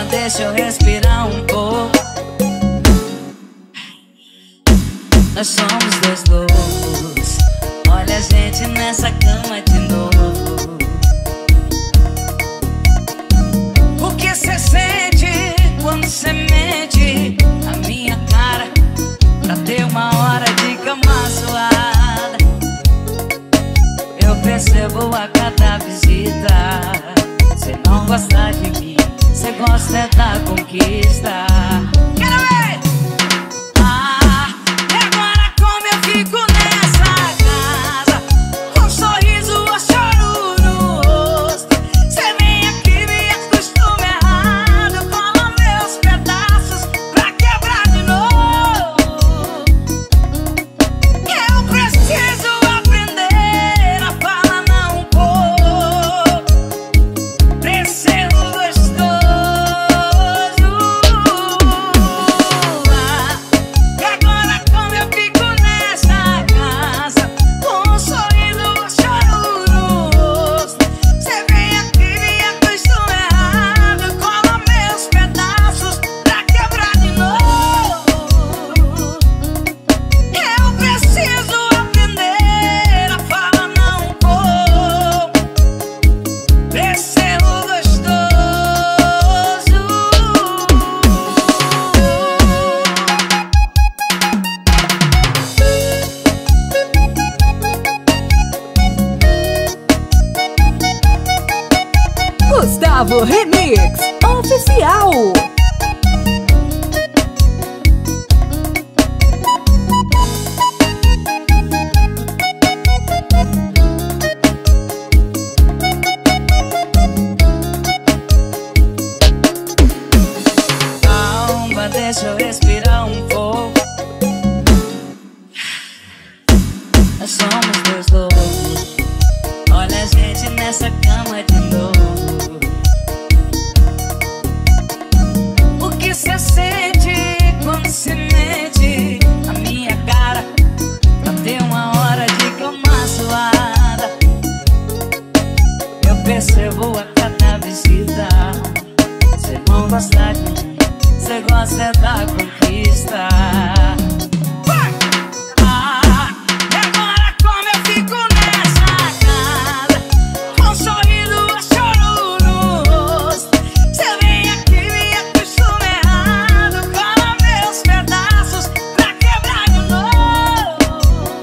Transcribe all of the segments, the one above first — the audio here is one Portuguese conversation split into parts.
deixa eu respirar um pouco. Nós somos dois loucos, olha a gente nessa cama de novo. O que cê sente quando cê mente a minha cara pra ter uma hora de cama suada? Eu percebo a cada visita, cê não gosta de mim, cê gosta é da conquista. Quero ver! E agora como eu fico nessa casa, com um sorriso ou choro no rosto? Cê vem aqui, me acostuma errado, cola meus pedaços pra quebrar de novo. Eu preciso aprender a falar não vou pra ser gostoso. E agora como eu fico nessa casa, com um sorriso ou choro no rosto? Cê vem aqui, me acostuma errado, cola meus pedaços pra quebrar de novo. Eu preciso aprender a falar não vou pra ser gostoso. Gustavo Remix Oficial. Calma, deixa eu respirar um pouco. Nós somos dois loucos, olha a gente nessa cama de novo. O que cê sente quando se mente a minha cara pra ter uma hora de cama suada? Eu percebo a cada visita, cê não gosta de mim, cê gosta da conquista. E agora como eu fico nessa casa, com um sorriso ou choro no rosto? Cê vem aqui, me acostuma errado, cola meus pedaços pra quebrar de novo.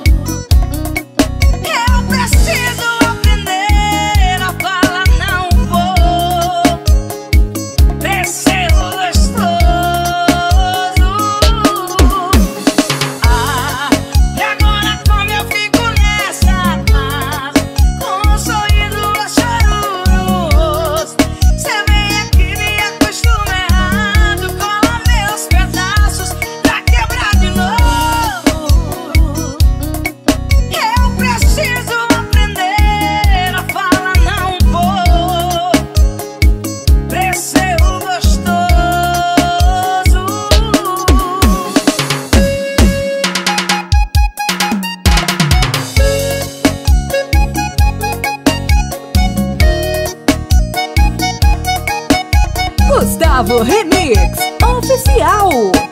Eu preciso aprender a falar não vou pra ser gostoso. E agora como eu fico nessa casa, com um sorriso ou choro no rosto? Cê vem aqui, me acostuma errado, cola meus pedaços pra quebrar de novo. Eu preciso aprender a falar não vou pra ser gostoso. Gustavo Remix Oficial.